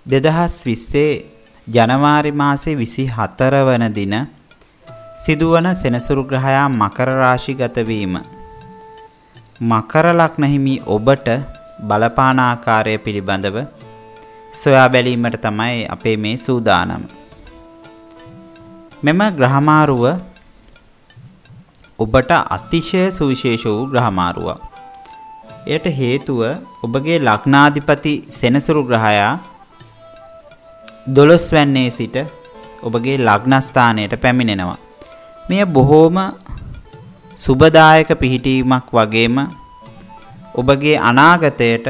2020 ජනවාරි මාසේ 24 වන දින සිදුවන සෙනසුරු ග්‍රහයා මකර රාශිගත වීම. මකර ලග්න හිමි ඔබට බලපාන ආකාරය පිළිබඳව සොයා බැලීමට තමයි අපේ මේ සූදානම. මෙම ග්‍රහමාරුව ඔබට අතිශය සුවිශේෂ වූ ග්‍රහමාරුවක්. එයට හේතුව ඔබගේ ලග්නාධිපති සෙනසුරු ග්‍රහයා 12 වැන්නේ සිට ඔබගේ ලග්නස්ථානයට පැමිණෙනවා. මෙය බොහෝම සුබදායක පිහිටීමක් වගේම ඔබගේ අනාගතයට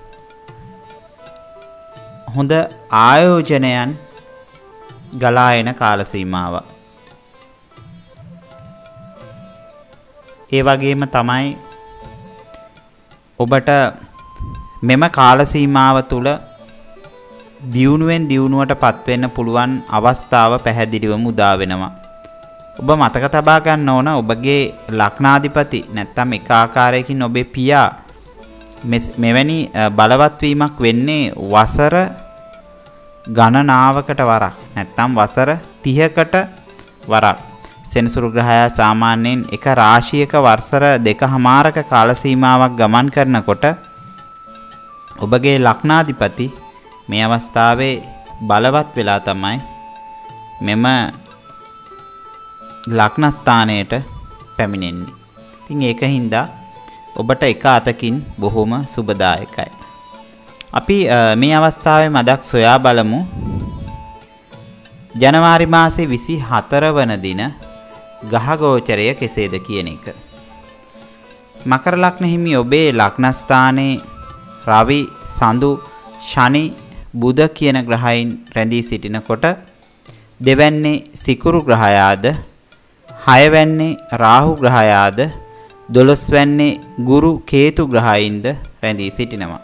හොඳ ආයෝජනයන් ගලා එන කාල සීමාවක්. ඒ වගේම තමයි ඔබට මෙම කාල සීමාව තුළ දියුණුවෙන් දියුණුවට පත්වෙන්න පුළුවන් අවස්ථාව පැහැදිලිවම උදා වෙනවා. ඔබ මතක තබා ගන්න ඕන ඔබගේ ලග්නාධිපති නැත්නම් එක ආකාරයකින් ඔබේ පියා මෙවැනි බලවත් වීමක් වෙන්නේ වසර ගණනාවකට වරක් නැත්නම් වසර 30කට වරක්. සෙනසුරු ග්‍රහයා සාමාන්‍යයෙන් එක රාශියක වසර 2කමාරක කාල සීමාවක් ගමන් කරනකොට ඔබගේ ලග්නාධිපති මේ අවස්ථාවේ බලවත් වෙලා තමයි මෙම ලග්න ස්ථානයට පැමිණෙන්නේ. ඉතින් ඒකින්ද ඔබට එක අතකින් බොහොම සුබදායකයි. අපි මේ අවස්ථාවේ මදක් සොයා බලමු. ජනවාරි මාසේ 24 වන දින ග්‍රහ ගෝචරය කෙසේද කියන එක. මකර ලග්න හිමි ඔබේ ලග්න ස්ථානයේ රවි, සඳු, ශනි, බුධ කියන ග්‍රහයන් රැඳී සිටිනකොට දෙවැන්නේ සිකුරු ග්‍රහයාද, 6 වැන්නේ රාහු ග්‍රහයාද, 12 වැන්නේ ගුරු කේතු ග්‍රහයින්ද රැඳී සිටිනවා.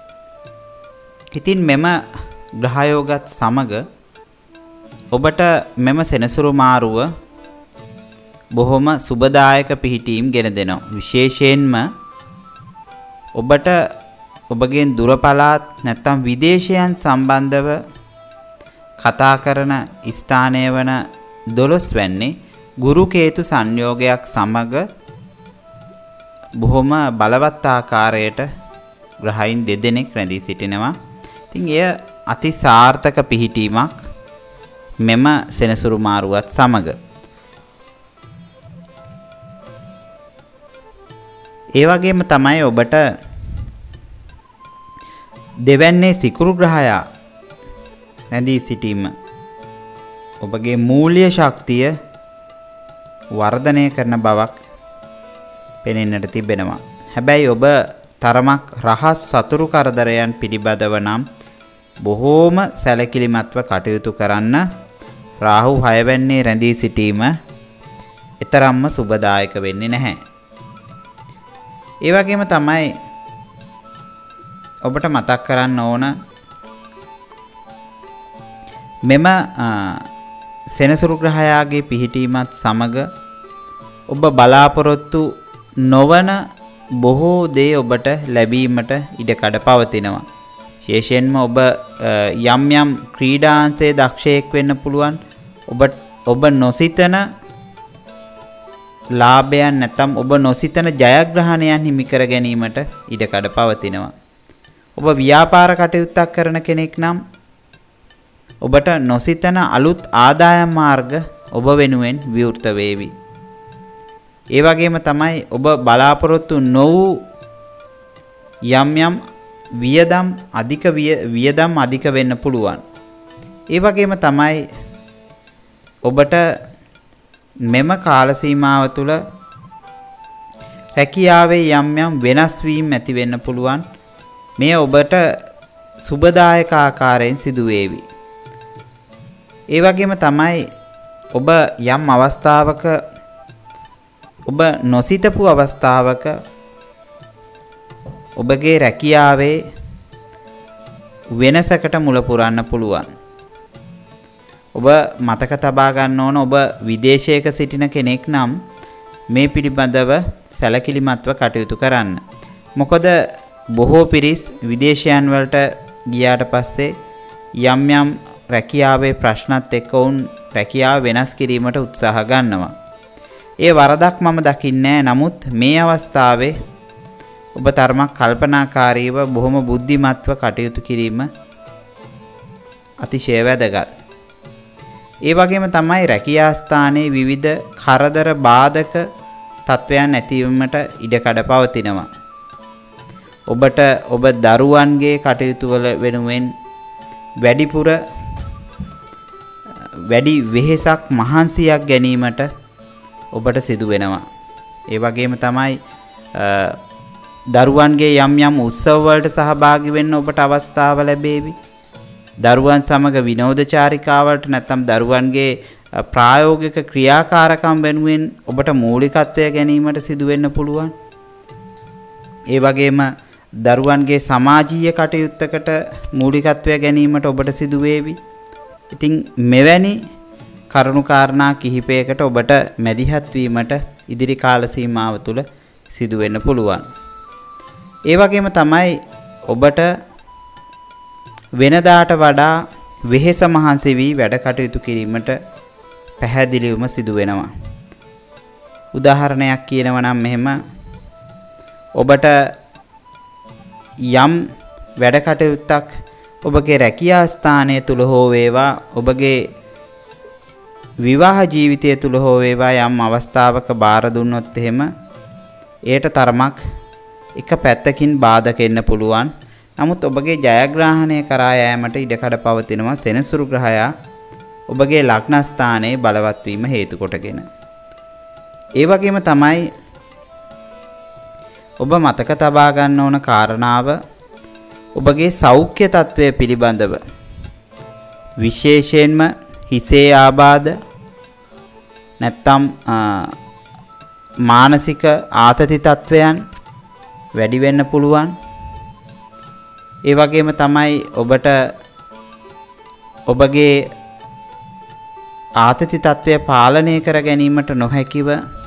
ඉතින් මෙම ග්‍රහයෝගත් සමග ඔබට මෙම සෙනසුරු මාරුව බොහොම සුබදායක පිහිටීම් ගෙන දෙනවා. විශේෂයෙන්ම ඔබට ඔබගේ දුර පළාත් නැත්නම් විදේශයන් සම්බන්ධව කතා කරන ස්ථානය වන 12 වැන්නේ ගුරු කේතු සංයෝගයක් සමග බොහොම බලවත් ආකාරයට ග්‍රහයින් දෙදෙනෙක් රැඳී සිටිනවා. ඉතින් එය අති සාර්ථක පිහිටීමක් මෙම සෙනසුරු මාරුවත් සමග. ඒ වගේම තමයි ඔබට දෙවැන්නේ සිකුරු ග්‍රහයා රැඳී සිටීම ඔබගේ මූල්‍ය ශක්තිය වර්ධනය කරන බවක් පෙනෙන්නට තිබෙනවා. හැබැයි ඔබ තරමක් රහස් සතුරු කරදරයන් පිළිබඳව නම් බොහෝම සැලකිලිමත්ව කටයුතු කරන්න. රාහු 6 වැන්නේ රැඳී සිටීම ඊතරම්ම සුබදායක වෙන්නේ නැහැ. ඒ වගේම තමයි ඔබට මතක් කරන්න ඕන මෙම සෙනසුරු ග්‍රහයාගේ පිහිටීමත් සමග ඔබ බලාපොරොත්තු නොවන බොහෝ දේ ඔබට ලැබීමට ඉඩකඩ පවතිනවා. විශේෂයෙන්ම ඔබ යම් යම් ක්‍රීඩාංශයේ දක්ෂයෙක් වෙන්න පුළුවන්. ඔබ නොසිතන ලාභයන් නැත්නම් ඔබ නොසිතන ජයග්‍රහණයන් හිමි කර ගැනීමට ඉඩකඩ පවතිනවා. ඔබ ව්‍යාපාර කටයුත්තක් කරන කෙනෙක් නම් ඔබට නොසිතන අලුත් ආදායම් මාර්ග ඔබ වෙනුවෙන් විවෘත වේවි. ඒ වගේම තමයි ඔබ බලාපොරොත්තු නොවූ යම් යම් වියදම් අධික වෙන්න පුළුවන්. ඒ වගේම තමයි ඔබට මෙම කාල සීමාව තුළ රැකියාවේ යම් යම් වෙනස් වීම් ඇති වෙන්න පුළුවන්. මේ ඔබට සුබදායක ආකාරයෙන් සිදු වේවි. ඒ වගේම තමයි ඔබ යම් අවස්ථාවක ඔබ නොසිතපු අවස්ථාවක ඔබගේ රැකියාවේ වෙනසකට මුල පුරන්න පුළුවන්. ඔබ මතක තබා ගන්න ඕන ඔබ විදේශයක සිටින කෙනෙක් නම් මේ පිළිබඳව සැලකිලිමත්ව කටයුතු කරන්න. මොකද බොහෝ පිරිස් විදේශයන් වලට ගියාට පස්සේ යම් යම් රැකියාවේ ප්‍රශ්නත් එක්ක වුන් රැකියාව වෙනස් කිරීමට උත්සාහ ගන්නවා. ඒ වරදක් මම දකින්නේ නමුත් මේ අවස්ථාවේ ඔබ තරමක් කල්පනාකාරීව බොහොම බුද්ධිමත්ව කටයුතු කිරීම අතිශය වැදගත්. ඒ වගේම තමයි රැකියා ස්ථානයේ විවිධ කරදර බාධක තත්වයන් ඇතිවීමට ඉඩකඩ පවතිනවා. ඔබට ඔබ දරුවන්ගේ කටයුතු වල වෙනුවෙන් වැඩිපුර වැඩි වෙහෙසක් මහන්සියක් ගැනීමට ඔබට සිදු වෙනවා. ඒ වගේම තමයි දරුවන්ගේ යම් යම් උත්සව වලට සහභාගී වෙන්න ඔබට අවස්ථාව ලැබේවි. දරුවන් සමග විනෝදචාරිකාවලට නැත්නම් දරුවන්ගේ ප්‍රායෝගික ක්‍රියාකාරකම් වෙනුවෙන් ඔබට මූලිකත්වය ගැනීමට සිදු වෙන්න පුළුවන්. ඒ වගේම දරුවන්ගේ සමාජීය කටයුත්තකට මූලිකත්වය ගැනීමට ඔබට සිදු වේවි. ඉතින් මෙවැනි කරුණු කාරණා කිහිපයකට ඔබට මැදිහත් වීමට ඉදිරි කාල සීමාව තුළ සිදු වෙන්න පුළුවන්. ඒ වගේම තමයි ඔබට වෙනදාට වඩා වෙහෙස මහන්සි වී වැඩ කටයුතු කිරීමට පැහැදිලිවම සිදු වෙනවා. උදාහරණයක් කියනවා නම් මෙහෙම ඔබට යම් වැඩ කටයුත්තක් ඔබගේ රැකියා ස්ථානය තුල හෝ වේවා ඔබගේ විවාහ ජීවිතය තුල හෝ වේවා යම් අවස්ථාවක බාර දුන්නොත් එහෙම ඒට තරමක් එක පැත්තකින් බාධක එන්න පුළුවන්. නමුත් ඔබගේ ජයග්‍රහණය කරා යෑමට ඉඩකඩ පවතිනවා සෙනසුරු ග්‍රහයා ඔබගේ ලග්න ස්ථානයේ බලවත් වීම හේතු කොටගෙන. ඒ වගේම තමයි ඔබ මතක තබා ගන්න ඕන කාරණාව ඔබගේ සෞඛ්‍ය තත්ත්වය පිළිබඳව විශේෂයෙන්ම හිසේ ආබාධ නැත්නම් මානසික ආතති තත්ත්වයන් වැඩි වෙන්න පුළුවන්. ඒ වගේම තමයි ඔබට ඔබගේ ආතති තත්ත්වය පාලනය කර ගැනීමට නොහැකිව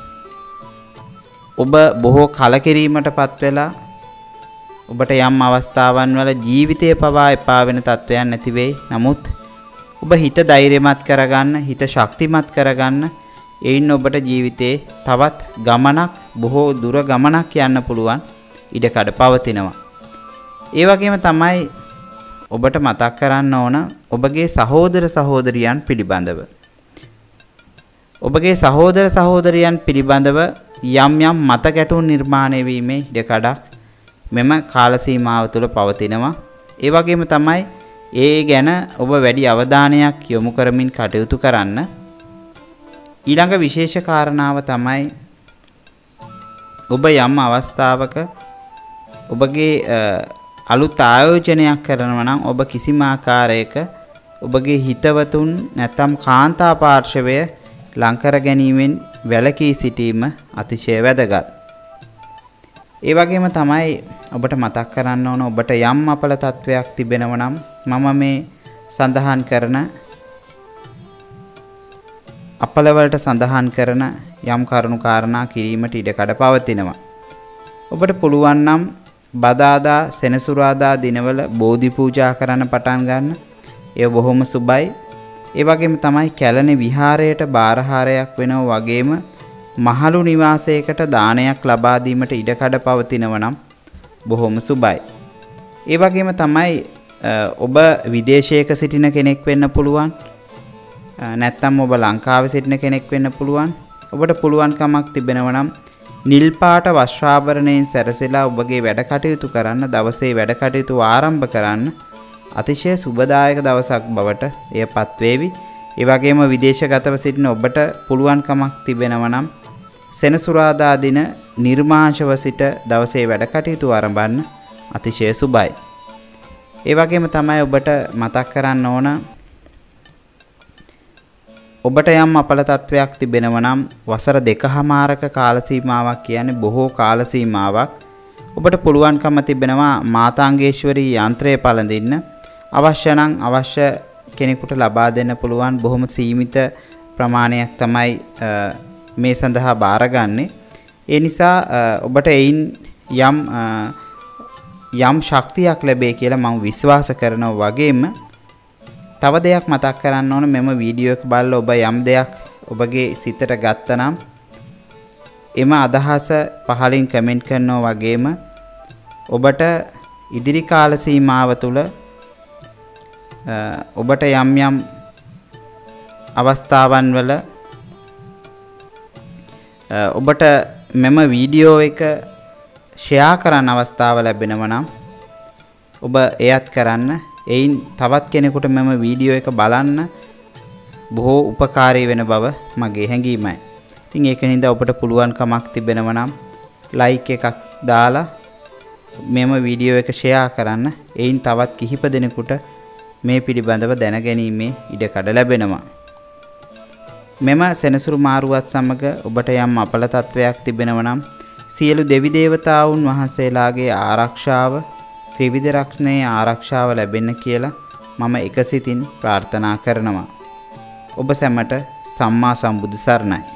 ඔබ බොහෝ කලකිරීමටපත් වෙලා ඔබට යම් අවස්ථාවන් වල ජීවිතය පවා එපා වෙන තත්ත්වයන් නැති වෙයි. නමුත් ඔබ හිත ධෛර්යමත් කරගන්න, හිත ශක්තිමත් කරගන්න එයින් ඔබට ජීවිතේ තවත් ගමනක් බොහෝ දුර ගමනක් යන්න පුළුවන් ඉඩකඩ පවතිනවා. ඒ වගේම තමයි ඔබට මතක් කරන්න ඕන ඔබගේ සහෝදර සහෝදරියන් පිළිබඳව. ඔබගේ සහෝදර සහෝදරියන් පිළිබඳව යම් යම් මත ගැටුම් නිර්මාණය වීමේ ඉඩකඩක් මෙම කාල සීමාව තුළ පවතිනවා. ඒ වගේම තමයි ඒ ගැන ඔබ වැඩි අවධානයක් යොමු කරමින් කටයුතු කරන්න. ඊළඟ විශේෂ කාරණාව තමයි ඔබ යම් අවස්ථාවක ඔබගේ අලුත් ආයෝජනයක් කරනවා නම් ඔබ කිසිම ආකාරයක ඔබගේ හිතවතුන් නැත්නම් කාන්තා පාර්ශවය ලං කර ගැනීමෙන් වැළකී සිටීම අතිශය වැදගත්. ඒ වගේම තමයි ඔබට මතක් කරන්න ඕන ඔබට යම් අපල තත්වයක් තිබෙනවා නම් මම මේ සඳහන් කරන අපල වලට සඳහන් කරන යම් කරුණු කාරණා කිරීමට ඉඩකඩ පවතිනවා. ඔබට පුළුවන් නම් බදාදා සෙනසුරාදා දිනවල බෝධි පූජා කරන්න පටන් ගන්න. ඒ බොහොම සුබයි. ඒ වගේම තමයි කැලණි විහාරයට බාරහාරයක් වෙනවා වගේම මහලු නිවාසයකට දානයක් ලබා දීමට ඉඩකඩ පවතිනවා නම් බොහොම සුබයි. ඒ වගේම තමයි ඔබ විදේශයක සිටින කෙනෙක් වෙන්න පුළුවන්. නැත්නම් ඔබ ලංකාවේ සිටින කෙනෙක් වෙන්න පුළුවන්. ඔබට පුළුවන්කමක් තිබෙනවා නම් නිල් පාට වස්ත්‍රාභරණයෙන් සැරසෙලා ඔබගේ වැඩ කටයුතු කරන්න, දවසේ වැඩ කටයුතු ආරම්භ කරන්න අතිශය සුබදායක දවසක් බවට එයපත් වේවි. ඒ වගේම විදේශගතව සිටින ඔබට පුළුවන්කමක් තිබෙනවා නම් සෙනසුරාදා දින නිර්මාංශව සිට දවසේ වැඩ කටයුතු ආරම්භන්න අතිශය සුබයි. ඒ වගේම තමයි ඔබට මතක් කරන්න ඕන ඔබට යම් අපල තත්වයක් තිබෙනවා නම් වසර 2කමාරක කාල සීමාවක් කියන්නේ බොහෝ කාල සීමාවක් ඔබට පුළුවන්කම තිබෙනවා මාතාංගේශ්වරී යන්ත්‍රය පළඳින්න. අවශ්‍ය නම් අවශ්‍ය කෙනෙකුට ලබා දෙන්න පුළුවන් බොහොම සීමිත ප්‍රමාණයක් තමයි මේ සඳහා බාරගන්නේ. ඒ නිසා ඔබට එයින් යම් ශක්තියක් ලැබේ කියලා මම විශ්වාස කරනවා. වගේම තව දෙයක් මතක් කරන්න ඕන මෙම වීඩියෝ එක බලලා ඔබ යම් දෙයක් ඔබගේ සිතට ගත්තනම් එම අදහස පහලින් කමෙන්ට් කරනවා වගේම ඔබට ඉදිරි කාල සීමාව තුළ ඔබට යම් යම් අවස්ථාවන් වල ඔබට මෙම වීඩියෝ එක ෂෙයා කරන්න අවස්ථාව ලැබෙනවා නම් ඔබ එයත් කරන්න. එයින් තවත් කෙනෙකුට මෙම වීඩියෝ එක බලන්න බොහෝ උපකාරී වෙන බව මගේ හැඟීමයි. ඉතින් ඒක නින්ද ඔබට පුළුවන් කමක් තිබෙනවා නම් ලයික් එකක් දාලා මෙම වීඩියෝ එක ෂෙයා කරන්න. එයින් තවත් කිහිප දෙනෙකුට මේ පිළිබඳව දැනගැනීමේ ඉඩකඩ ලැබෙනවා. මෙම සෙනසුරු මාරුවත් සමග ඔබට යම් අපල තත්වයක් තිබෙනවා නම් සියලු දෙවි දේවතාවුන් වහන්සේලාගේ ආරක්ෂාව ත්‍රිවිධ රක්ෂණයේ ආරක්ෂාව ලැබෙන්න කියලා මම එකසිතින් ප්‍රාර්ථනා කරනවා. ඔබ සැමට සම්මා සම්බුදු සරණයි.